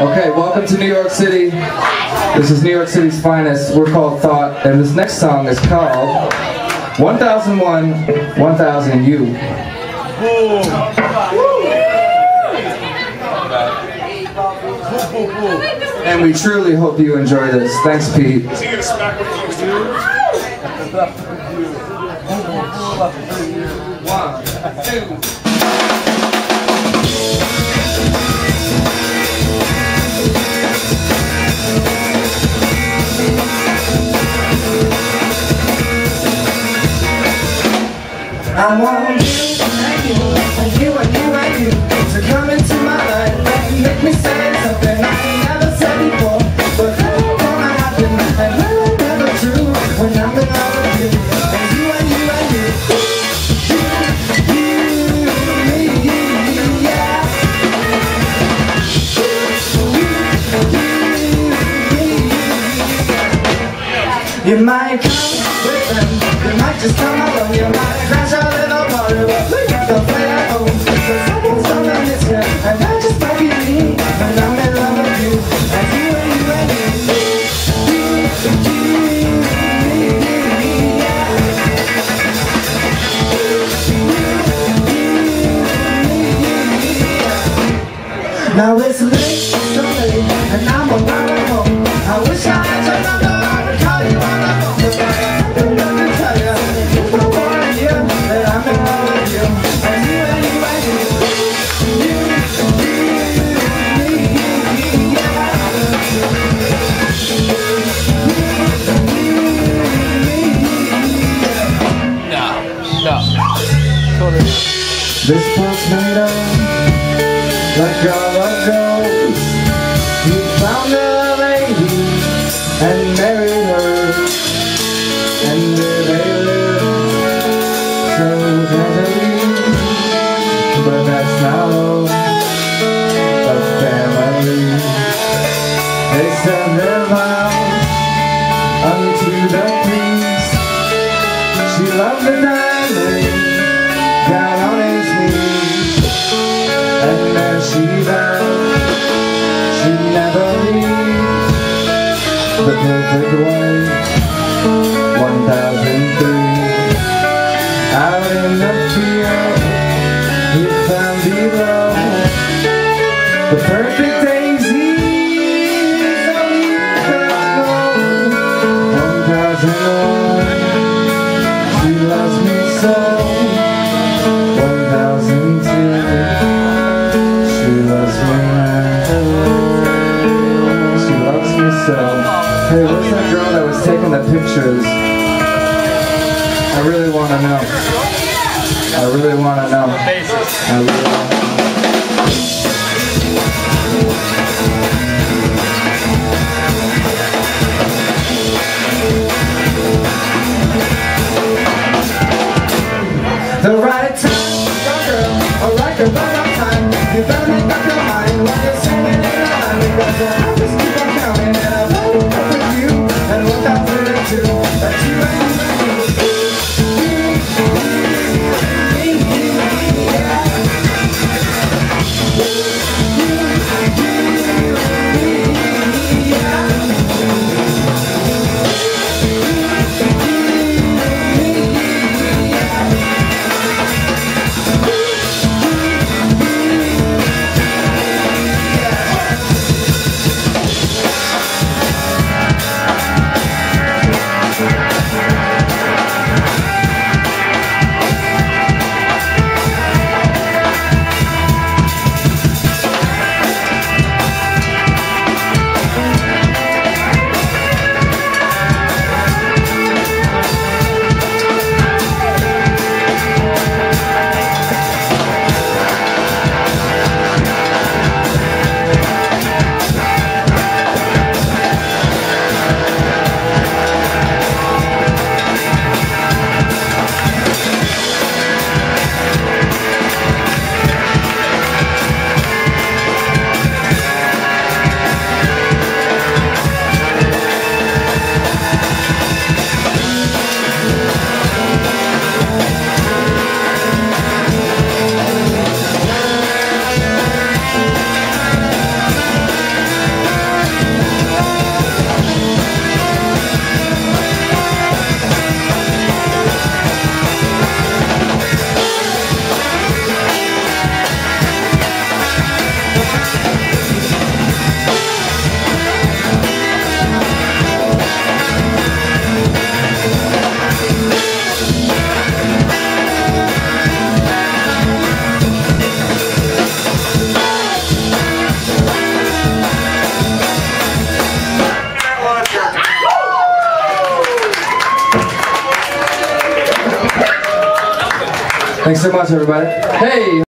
Okay, welcome to New York City. This is New York City's finest. We're called Thought, and this next song is called 1001, 1000 You. And we truly hope you enjoy this. Thanks, Pete. Is he gonna smack with you? 1, 2. I want you and you and you and you and you to come into my life and make me say something I ain't never said before. But that ain't gonna happen, and that ain't never true when I'm in love with you. And you and you and you, me, yeah. You might come with them, you might just come alone, you might crash a little party, but we don't play at home. Cause someone's coming this year, and that just might be me, and I'm in love with you, and you and you and you. Now it's late, so late, and I'm on my way home. I wish I had your number, I would call you on the phone. But I don't know to tell you, there's no more than you, that I'm in love with you. And you and you and you, No. Totally. This boat's made of like all of gold. You found a lady and married her, and they live so casually. But that's not all a family. They send their vows unto the priest. She loved the diamond down on his knees, and then she vowed she'd never leave the perfect wife. 1003. Out in the field he found below the perfect daisies only felt known. 1001, she loves me so. 1002, she loves me so. Hey, where's that girl that was taking the pictures? I really want to know. I really want to know. I really want to know. The right time, girl, a right the right time. You better make up your mind while you're singing in the line, because I just keep on counting, and I've been up with you, and 1002, that you and you and me, yeah. Thanks so much, everybody. Hey!